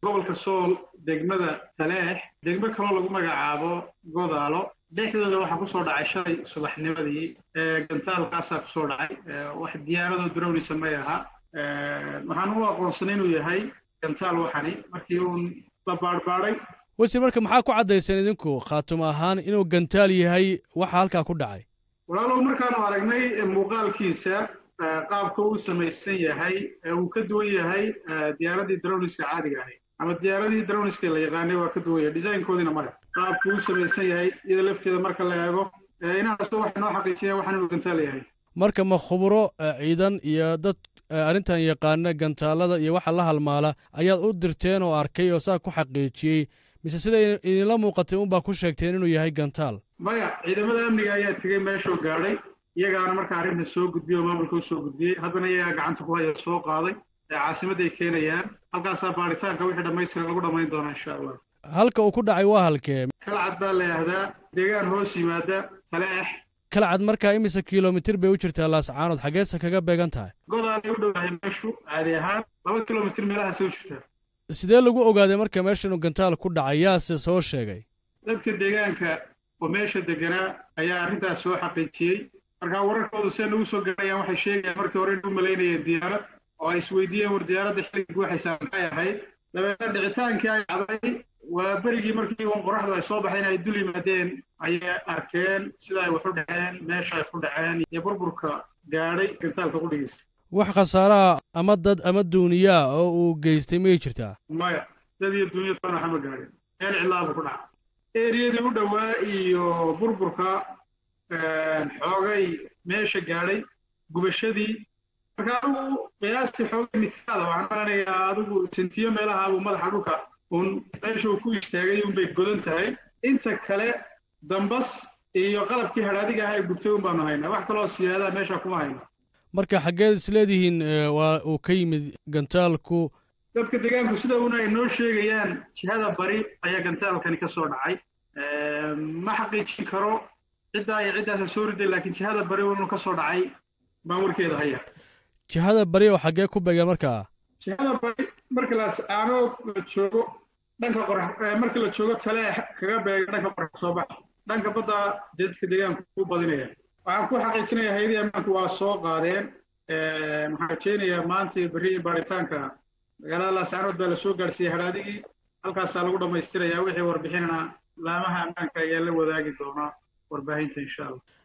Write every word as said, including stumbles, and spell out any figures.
gobolka Sool degmada Taleex degmo kale lagu magacaabo Godaalo dhexdooda waxa ku soo dhacay shalay subaxnimadii ee gantaalkaas ku soo dhacay wax diyaarado drone sameeyaha waxaan u aqoonsanay inuu yahay gantaal waxani markii uu la baarbaaray wasi marka maxaa ku cadaysan idinku khaatum ahaan inuu gantaal yahay waxa halka ku dhacay walaalow markaan aragnay muuqaalkiisa qaabka uu samaysan yahay uu ka duwan yahay diyaaradii drone-iska caadiga ah ama diyaaradii drone-iska la yaqaanay waa ka duwan yahay design-koodina mara qaabka uu samaysan yahay iyada lafteeda marka la eego inaas wax noo xaqiijiyay waxaan uu gantaal yahay marka ma khubro ciidan iyo dad arrintan yaqaana gantaalada iyo waxa la halmaala ayaad u dirteen oo arkay oo saa ku xaqiijiyay mise sida idinla muuqatay un baa ku sheegteen inuu yahay gantaal maya ciidamada amniga ayaa tegay meeshuu gaadhay iyagaana marka arrinta soo gudbiyay oo maamulka soo gudbiyay haddana iyaga gacanta ku haya soo qaaday ee caasimadda ay keenayaan halkaasaa baaritaanka wixii dhammaystiran lagu dhammayn doonaa insha allah halka uu ku dhacay waa halkee kalcad baa la yidhaahdaa deegaan hoos yimaada Taleex kalcad markaa imise kilomitir bay u jirtaa laascaanood xageesa kaga beegan tahay godaal u dhowahay meeshu caadi ahaan laba kilomitir meelahaas u jirtaa sidee lagu ogaaday marka meesha inuu gantaal ku dhacay yaase soo sheegay dadka deegaanka oo meesha deganaa ayaa arrintaas soo xaqiijiyey marka wararkoodu seen ugu soo gaarayaan waxay sheegayaan markii hore inuu maleynayeen diyaarad oo ay isweydiiyeen war diyaaradda xilliga waxaysaa maxay ahayd dabeetna dhicitaankii ay dhacday waa berigii markii uun qoraxdu ay soo baxeen ay dul yimaadeen ayay arkeen sida ay wax u dhaceen meesha ay ku dhaceen iyo burburka gaadhay gantaalka qudhigiisa wax khasaaraha ama dad ama duuniyaa oo uu geystay miyay jirtaa maya dad iyo duuniya toona waxama gaadhin meel cidlaabu ku dhaca eriyadii u dhowaa iyo burburka xoogay meesha gaadhay gubashadii marka adigu qiyaastii xoogay mitikaada waxaan maranayaa adigu sentiyo meelahaabuu madaxa dhulka un meesha uu ku istaagay unbay godan tahay inta kale dambas iyo qalabkii hadhaadiga ah ee gubtay un baanu haynaa wax kaloo siyaadaha meesha kuma hayno marka xaggeed isleedihiin waa uu ka yimid gantaalku dadka deegaanku sida una ay noo sheegayaan jihada bari ayaa gantaalkani ka soo dhacay ma xaqiijin karo ciddaa iyo ciddaasa soo riday laakiin jihada bari unu ka soo dhacay baan warkeeda haya jihada bari oo xaggee ku beegan markaa jihada bari marka laascaanood la joogo dhanka qorax marka la joogo Taleex kaga beegan dhanka qorax soo bax dhanka badda dadka deegaanku ku badinaya waxaan ku xaqiijinayaa hay'adaha ammaanku waa soo qaadeen waxaan rajaynayaa maanta iyo berri baaritaanka magaalada laascaanood baa la soo gaadhsiiyey hadhaadigii halkaasaa lagu dhammaystirayaa wixii warbixinana laamaha ammaanka ayaa la wadaagi doonaa warbaahinta insha allah